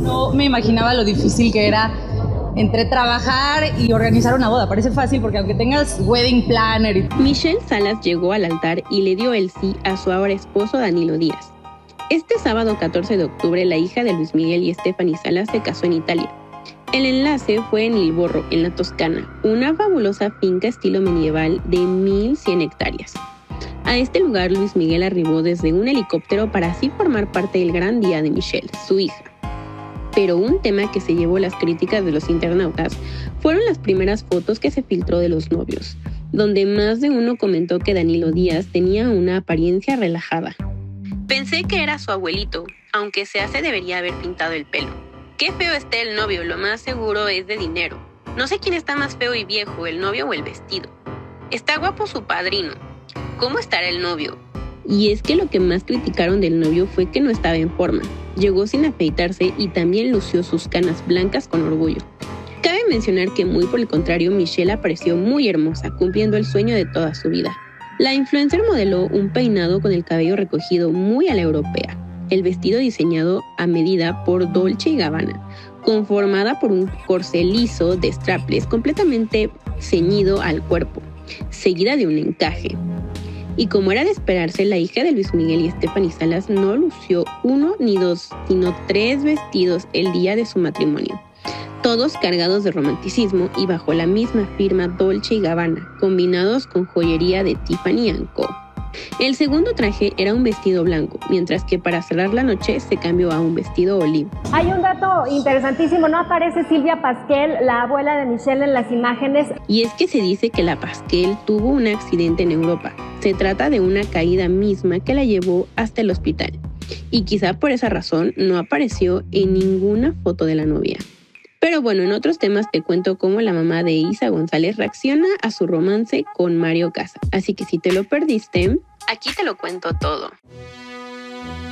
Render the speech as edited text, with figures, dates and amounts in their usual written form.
No me imaginaba lo difícil que era entre trabajar y organizar una boda. Parece fácil porque aunque tengas wedding planner y... Michelle Salas llegó al altar y le dio el sí a su ahora esposo Danilo Díaz. Este sábado 14 de octubre, la hija de Luis Miguel y Stephanie Salas se casó en Italia. El enlace fue en Il Borro, en la Toscana, una fabulosa finca estilo medieval de 1,100 hectáreas. A este lugar Luis Miguel arribó desde un helicóptero para así formar parte del gran día de Michelle, su hija. Pero un tema que se llevó las críticas de los internautas fueron las primeras fotos que se filtró de los novios, donde más de uno comentó que Danilo Díaz tenía una apariencia relajada. Pensé que era su abuelito, aunque se debería haber pintado el pelo. Qué feo está el novio, lo más seguro es de dinero. No sé quién está más feo y viejo, el novio o el vestido. Está guapo su padrino. ¿Cómo estará el novio? Y es que lo que más criticaron del novio fue que no estaba en forma. Llegó sin afeitarse y también lució sus canas blancas con orgullo. Cabe mencionar que muy por el contrario, Michelle apareció muy hermosa, cumpliendo el sueño de toda su vida. La influencer modeló un peinado con el cabello recogido muy a la europea. El vestido diseñado a medida por Dolce & Gabbana, conformada por un corsé liso de strapless completamente ceñido al cuerpo, seguida de un encaje. Y como era de esperarse, la hija de Luis Miguel y Stephanie Salas no lució 1 ni 2, sino 3 vestidos el día de su matrimonio. Todos cargados de romanticismo y bajo la misma firma Dolce & Gabbana, combinados con joyería de Tiffany & Co. El segundo traje era un vestido blanco, mientras que para cerrar la noche se cambió a un vestido olivo. Hay un dato interesantísimo, no aparece Silvia Pasquel, la abuela de Michelle, en las imágenes. Y es que se dice que la Pasquel tuvo un accidente en Europa. Se trata de una caída misma que la llevó hasta el hospital. Y quizá por esa razón no apareció en ninguna foto de la novia. Pero bueno, en otros temas te cuento cómo la mamá de Isa González reacciona a su romance con Mario Casas. Así que si te lo perdiste, aquí te lo cuento todo.